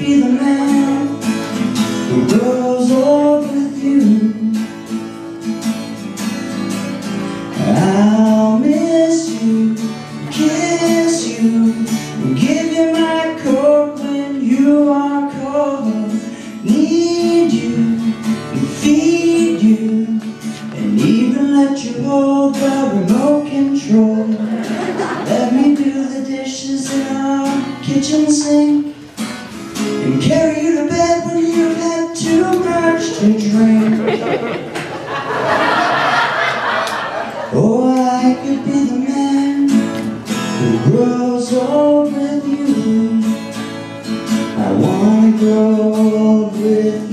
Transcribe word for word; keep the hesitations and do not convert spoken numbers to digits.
be the man who grows old with you. I'll miss you, kiss you, and give you my coat when you are cold. Need you, and feed you, and even let you hold the remote control. Let me do the dishes in our kitchen sink, and carry you to bed when you've had too much to drink. Oh, I could be the man who grows old with you. I wanna grow old with you.